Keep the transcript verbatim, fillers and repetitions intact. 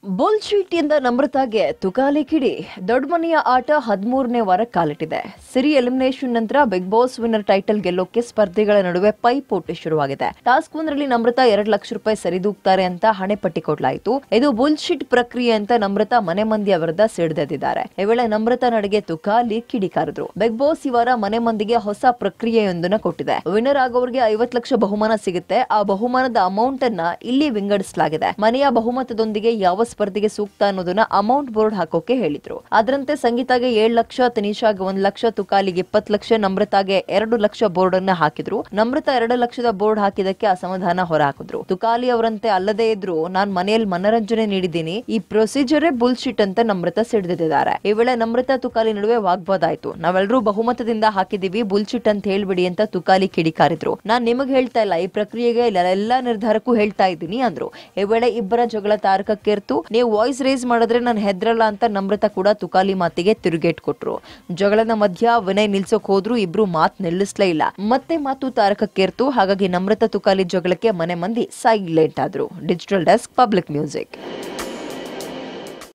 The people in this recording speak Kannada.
ಬುಲ್ಶೀಟ್ ಇಂದ ನಮ್ರತಾಗೆ ತುಕಾಲಿ ಕಿಡಿ. ದೊಡ್ಡ ಮನೆಯ ಆಟ ಹದಿಮೂರನೇ ವಾರ ಕಾಲಿಟ್ಟಿದೆ. ಸಿರಿ ಎಲಿಮಿನೇಷನ್ ನಂತರ ಬಿಗ್ ಬಾಸ್ ವಿನ್ನರ್ ಟೈಟಲ್ ಗೆಲ್ಲೋಕೆ ಸ್ಪರ್ಧಿಗಳ ನಡುವೆ ಪೈಪೋಟಿ ಶುರುವಾಗಿದೆ. ಟಾಸ್ಕ್ ಒಂದರಲ್ಲಿ ನಮ್ರತಾ ಎರಡು ಲಕ್ಷ ರೂಪಾಯಿ ಸರಿದೂಗ್ತಾರೆ ಅಂತ ಹಣೆ ಪಟ್ಟಿ ಕೊಡ್ಲಾಯಿತು. ಇದು ಬುಲ್ಶೀಟ್ ಪ್ರಕ್ರಿಯೆ ಅಂತ ನಮ್ರತಾ ಮನೆ ಮಂದಿಯ ವಿರುದ್ಧ ಸಿಡಿದೆದ್ದಿದ್ದಾರೆ. ಈ ವೇಳೆ ನಮ್ರತಾ ನಡೆಗೆ ತುಕಾಲಿ ಕಿಡಿಕಾರಿದ್ರು. ಬಿಗ್ ಬಾಸ್ ಈ ವಾರ ಮನೆ ಮಂದಿಗೆ ಹೊಸ ಪ್ರಕ್ರಿಯೆಯೊಂದನ್ನ ಕೊಟ್ಟಿದೆ. ವಿನ್ನರ್ ಆಗೋರಿಗೆ ಐವತ್ತು ಲಕ್ಷ ಬಹುಮಾನ ಸಿಗುತ್ತೆ. ಆ ಬಹುಮಾನದ ಅಮೌಂಟ್ ಅನ್ನ ಇಲ್ಲಿ ವಿಂಗಡಿಸಲಾಗಿದೆ. ಮನೆಯ ಬಹುಮತದೊಂದಿಗೆ ಯಾವ ಸ್ಪರ್ಧೆಗೆ ಸೂಕ್ತ ಅನ್ನೋದನ್ನ ಅಮೌಂಟ್ ಬೋರ್ಡ್ ಹಾಕೋಕೆ ಹೇಳಿದ್ರು. ಅದರಂತೆ ಸಂಗೀತಾಗೆ ಏಳು ಲಕ್ಷ, ತನಿಷಾಗೆ ಒಂದ್ ಲಕ್ಷ, ತುಕಾಲಿಗೆ ಇಪ್ಪತ್ತು ಲಕ್ಷ, ನಮ್ರತಾಗೆ ಎರಡು ಲಕ್ಷ ಬೋರ್ಡ್ ಅನ್ನ ಹಾಕಿದ್ರು. ನಮ್ರತಾ ಎರಡು ಲಕ್ಷದ ಬೋರ್ಡ್ ಹಾಕಿದಕ್ಕೆ ಅಸಮಾಧಾನ ಹೊರ ಹಾಕಿದ್ರು. ತುಕಾಲಿ ಅವರಂತೆ ಅಲ್ಲದೇ ಇದ್ರು ನಾನ್ ಮನೆಯಲ್ಲಿ ಮನರಂಜನೆ ನೀಡಿದ್ದೀನಿ, ಈ ಪ್ರೊಸೀಜರೇ ಬುಲ್ಶೀಟ್ ಅಂತ ನಮ್ರತಾ ಸಿಡಿದಿದ್ದಾರೆ. ಈ ವೇಳೆ ನಮ್ರತಾ ತುಕಾಲಿ ನಡುವೆ ವಾಗ್ವಾದ ಆಯ್ತು. ನಾವೆಲ್ಲರೂ ಬಹುಮತದಿಂದ ಹಾಕಿದೀವಿ, ಬುಲ್ಶೀಟ್ ಅಂತ ಹೇಳ್ಬಿಡಿ ಅಂತ ತುಕಾಲಿ ಕಿಡಿಕಾರಿದ್ರು. ನಾನ್ ನಿಮಗ್ ಹೇಳ್ತಾ ಇಲ್ಲ, ಈ ಪ್ರಕ್ರಿಯೆಗೆ ಎಲ್ಲಾ ನಿರ್ಧಾರಕ್ಕೂ ಹೇಳ್ತಾ ಇದ್ದೀನಿ ಅಂದ್ರು. ಈ ವೇಳೆ ಇಬ್ಬರ ಜಗಳ ತಾರಕಕ್ಕೇರ್ತು. ನೀವು ವಾಯ್ಸ್ ರೇಸ್ ಮಾಡಿದ್ರೆ ನಾನು ಹೆದ್ರಲ್ಲ ಅಂತ ನಮ್ರತಾ ಕೂಡ ತುಕಾಲಿ ಮಾತಿಗೆ ತಿರುಗೇಟ್ ಕೊಟ್ರು. ಜಗಳದ ಮಧ್ಯ ವಿನಯ್ ನಿಲ್ಸೋಕ್ ಹೋದ್ರು. ಇಬ್ರು ಮಾತ್ ನಿಲ್ಲಿಸ್ಲೇ ಇಲ್ಲ. ಮತ್ತೆ ಮಾತು ತಾರಕಕ್ಕೇರ್ತು. ಹಾಗಾಗಿ ನಮ್ರತಾ ತುಕಾಲಿ ಜಗಳಕ್ಕೆ ಮನೆ ಮಂದಿ ಸೈಲೆಂಟ್ ಆದ್ರು. Digital desk, Public music.